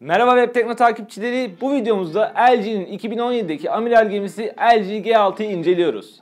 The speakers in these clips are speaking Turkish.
Merhaba Web Tekno takipçileri. Bu videomuzda LG'nin 2017'deki amiral gemisi LG G6'yı inceliyoruz.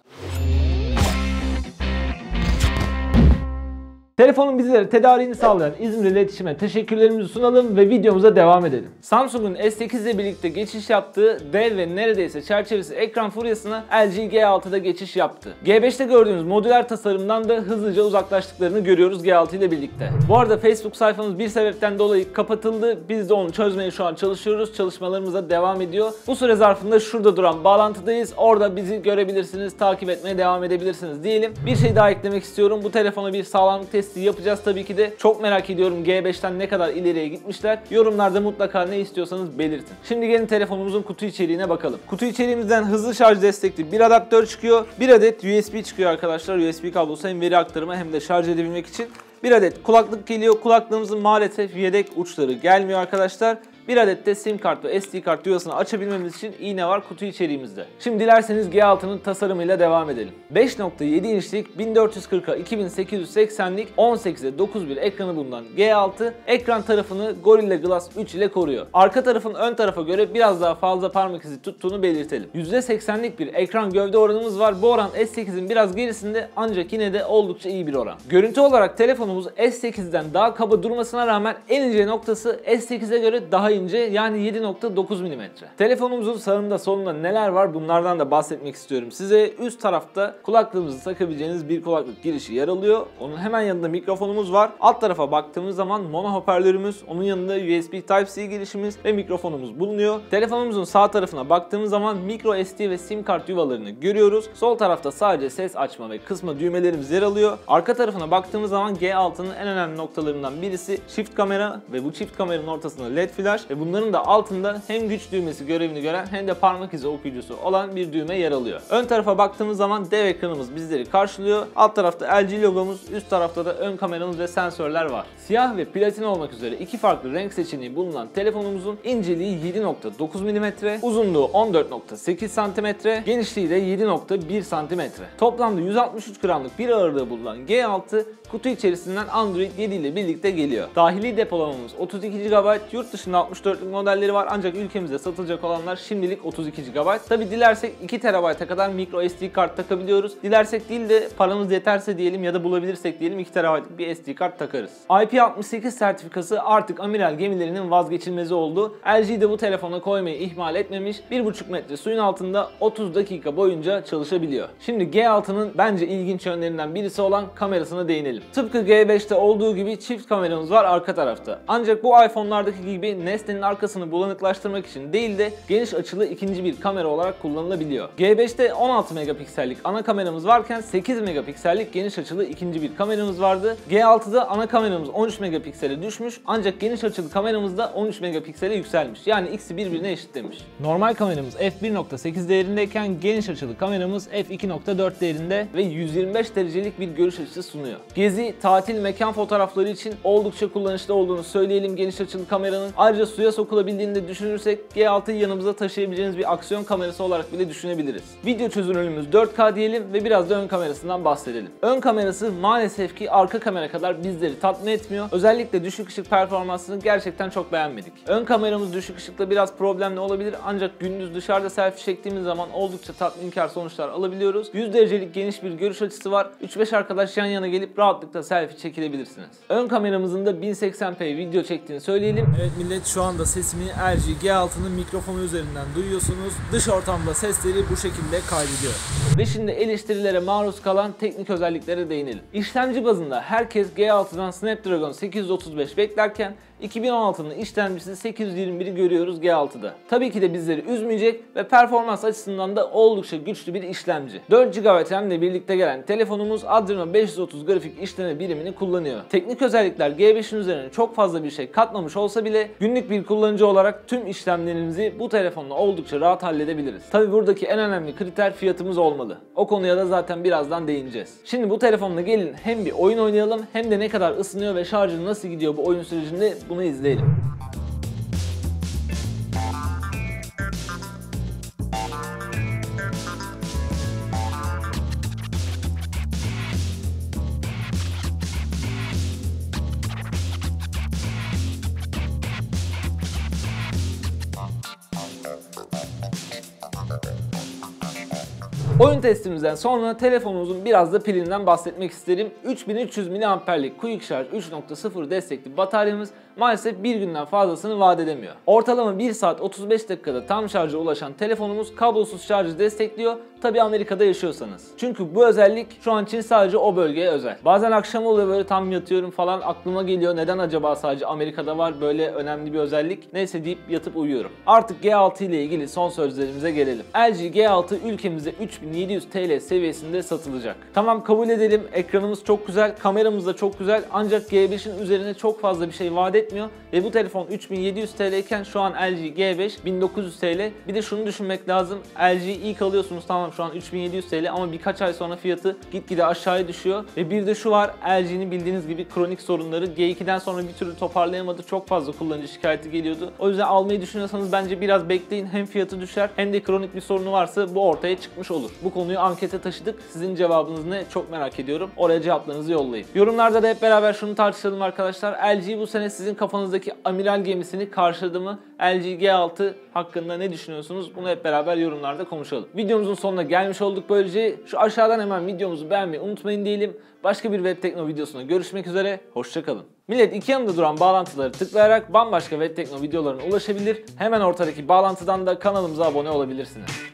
Telefonun bizlere tedariğini sağlayan İzmir İletişim'e teşekkürlerimizi sunalım ve videomuza devam edelim. Samsung'un S8 ile birlikte geçiş yaptığı dev ve neredeyse çerçevesi ekran furyasına LG G6'da geçiş yaptı. G5'te gördüğümüz modüler tasarımdan da hızlıca uzaklaştıklarını görüyoruz G6 ile birlikte. Bu arada Facebook sayfamız bir sebepten dolayı kapatıldı. Biz de onu çözmeye şu an çalışıyoruz. Çalışmalarımıza devam ediyor. Bu süre zarfında şurada duran bağlantıdayız. Orada bizi görebilirsiniz, takip etmeye devam edebilirsiniz diyelim. Bir şey daha eklemek istiyorum. Bu telefona bir sağlamlık testi yapacağız tabii ki de. Çok merak ediyorum G5'ten ne kadar ileriye gitmişler. Yorumlarda mutlaka ne istiyorsanız belirtin. Şimdi gelin telefonumuzun kutu içeriğine bakalım. Kutu içeriğimizden hızlı şarj destekli bir adaptör çıkıyor. Bir adet USB çıkıyor arkadaşlar. USB kablosu hem veri aktarımı hem de şarj edebilmek için. Bir adet kulaklık geliyor. Kulaklığımızın maalesef yedek uçları gelmiyor arkadaşlar. Bir adet de SIM kart ve SD kart yuvasını açabilmemiz için iğne var kutu içeriğimizde. Şimdi dilerseniz G6'nın tasarımıyla devam edelim. 5.7 inçlik 1440'a 2880'lik 18'e 9.1 ekranı bulunan G6 ekran tarafını Gorilla Glass 3 ile koruyor. Arka tarafın ön tarafa göre biraz daha fazla parmak izi tuttuğunu belirtelim. %80'lik bir ekran gövde oranımız var. Bu oran S8'in biraz gerisinde ancak yine de oldukça iyi bir oran. Görüntü olarak telefonumuz S8'den daha kaba durmasına rağmen en ince noktası S8'e göre daha ince, yani 7.9 mm. Telefonumuzun sağında solunda neler var bunlardan da bahsetmek istiyorum size. Üst tarafta kulaklığımızı takabileceğiniz bir kulaklık girişi yer alıyor. Onun hemen yanında mikrofonumuz var. Alt tarafa baktığımız zaman mono hoparlörümüz, onun yanında USB Type-C girişimiz ve mikrofonumuz bulunuyor. Telefonumuzun sağ tarafına baktığımız zaman micro SD ve SIM kart yuvalarını görüyoruz. Sol tarafta sadece ses açma ve kısma düğmelerimiz yer alıyor. Arka tarafına baktığımız zaman G6'nın en önemli noktalarından birisi çift kamera ve bu çift kameranın ortasında LED flash ve bunların da altında hem güç düğmesi görevini gören hem de parmak izi okuyucusu olan bir düğme yer alıyor. Ön tarafa baktığımız zaman dev ekranımız bizleri karşılıyor. Alt tarafta LG logomuz, üst tarafta da ön kameramız ve sensörler var. Siyah ve platin olmak üzere iki farklı renk seçeneği bulunan telefonumuzun inceliği 7.9 mm, uzunluğu 14.8 cm, genişliği de 7.1 cm. Toplamda 163 gramlık bir ağırlığı bulunan G6 kutu içerisinden Android 7 ile birlikte geliyor. Dahili depolamamız 32 GB, yurt dışında 64'lük modelleri var ancak ülkemizde satılacak olanlar şimdilik 32 GB. Tabi dilersek 2 TB'a kadar micro SD kart takabiliyoruz. Dilersek değil de paramız yeterse diyelim ya da bulabilirsek diyelim 2 TB'lık bir SD kart takarız. IP68 sertifikası artık amiral gemilerinin vazgeçilmezi oldu. LG de bu telefona koymayı ihmal etmemiş. 1,5 metre suyun altında 30 dakika boyunca çalışabiliyor. Şimdi G6'nın bence ilginç yönlerinden birisi olan kamerasına değinelim. Tıpkı G5'te olduğu gibi çift kameramız var arka tarafta. Ancak bu iPhone'lardaki gibi nesnenin arkasını bulanıklaştırmak için değil de geniş açılı ikinci bir kamera olarak kullanılabiliyor. G5'te 16 megapiksellik ana kameramız varken 8 megapiksellik geniş açılı ikinci bir kameramız vardı. G6'da ana kameramız 13 megapiksele düşmüş ancak geniş açılı kameramız da 13 megapiksele yükselmiş. Yani ikisi birbirine eşitlemiş. Normal kameramız f1.8 değerindeyken geniş açılı kameramız f2.4 değerinde ve 125 derecelik bir görüş açısı sunuyor. Gezi, tatil, mekan fotoğrafları için oldukça kullanışlı olduğunu söyleyelim geniş açılı kameranın. Ayrıca suya sokulabildiğini de düşünürsek G6'yı yanımıza taşıyabileceğiniz bir aksiyon kamerası olarak bile düşünebiliriz. Video çözünürlüğümüz 4K diyelim ve biraz da ön kamerasından bahsedelim. Ön kamerası maalesef ki arka kamera kadar bizleri tatmin etmiyor. Özellikle düşük ışık performansını gerçekten çok beğenmedik. Ön kameramız düşük ışıkta biraz problemli olabilir ancak gündüz dışarıda selfie çektiğimiz zaman oldukça tatminkar sonuçlar alabiliyoruz. 100 derecelik geniş bir görüş açısı var. 3-5 arkadaş yan yana gelip rahatlıkla selfie çekilebilirsiniz. Ön kameramızın da 1080p video çektiğini söyleyelim. Evet millet, şu anda sesimi LG G6'nın mikrofonu üzerinden duyuyorsunuz. Dış ortamda sesleri bu şekilde kaydediyor. Ve şimdi eleştirilere maruz kalan teknik özelliklere değinelim. İşlemci bazında herkes G6'dan Snapdragon 835 beklerken 2016'nın işlemcisi 821'i görüyoruz G6'da. Tabii ki de bizleri üzmeyecek ve performans açısından da oldukça güçlü bir işlemci. 4 GB RAM ile birlikte gelen telefonumuz Adreno 530 grafik işleme birimini kullanıyor. Teknik özellikler G5'in üzerine çok fazla bir şey katmamış olsa bile günlük bir kullanıcı olarak tüm işlemlerimizi bu telefonla oldukça rahat halledebiliriz. Tabii buradaki en önemli kriter fiyatımız olmalı. O konuya da zaten birazdan değineceğiz. Şimdi bu telefonla gelin hem bir oyun oynayalım hem de ne kadar ısınıyor ve şarjı nasıl gidiyor bu oyun sürecinde bunu izleyelim. Oyun testimizden sonra telefonumuzun biraz da pilinden bahsetmek isterim. 3300 mAh'lik Quick Charge 3.0 destekli bataryamız maalesef bir günden fazlasını vaat edemiyor. Ortalama 1 saat 35 dakikada tam şarja ulaşan telefonumuz kablosuz şarjı destekliyor. Tabi Amerika'da yaşıyorsanız. Çünkü bu özellik şu an için sadece o bölgeye özel. Bazen akşam oluyor böyle tam yatıyorum falan aklıma geliyor. Neden acaba sadece Amerika'da var böyle önemli bir özellik? Neyse deyip yatıp uyuyorum. Artık G6 ile ilgili son sözlerimize gelelim. LG G6 ülkemizde 3700 TL seviyesinde satılacak. Tamam kabul edelim ekranımız çok güzel, kameramız da çok güzel ancak G5'in üzerine çok fazla bir şey vaat etmiyor. Ve bu telefon 3700 TL iken şu an LG G5 1900 TL. Bir de şunu düşünmek lazım. LG ilk alıyorsunuz tamam şu an 3700 TL ama birkaç ay sonra fiyatı gitgide aşağıya düşüyor. Ve bir de şu var LG'nin bildiğiniz gibi kronik sorunları. G2'den sonra bir türlü toparlayamadı. Çok fazla kullanıcı şikayeti geliyordu. O yüzden almayı düşünüyorsanız bence biraz bekleyin. Hem fiyatı düşer hem de kronik bir sorunu varsa bu ortaya çıkmış olur. Bu konuyu ankete taşıdık. Sizin cevabınız ne? Çok merak ediyorum. Oraya cevaplarınızı yollayın. Yorumlarda da hep beraber şunu tartışalım arkadaşlar. LG bu sene sizin kafanızdaki amiral gemisini karşıladı mı? LG G6 hakkında ne düşünüyorsunuz? Bunu hep beraber yorumlarda konuşalım. Videomuzun sonuna gelmiş olduk böylece. Şu aşağıdan hemen videomuzu beğenmeyi unutmayın diyelim. Başka bir Web Tekno videosuna görüşmek üzere. Hoşça kalın. Millet iki yanında duran bağlantıları tıklayarak bambaşka Web Tekno videolarına ulaşabilir. Hemen ortadaki bağlantıdan da kanalımıza abone olabilirsiniz.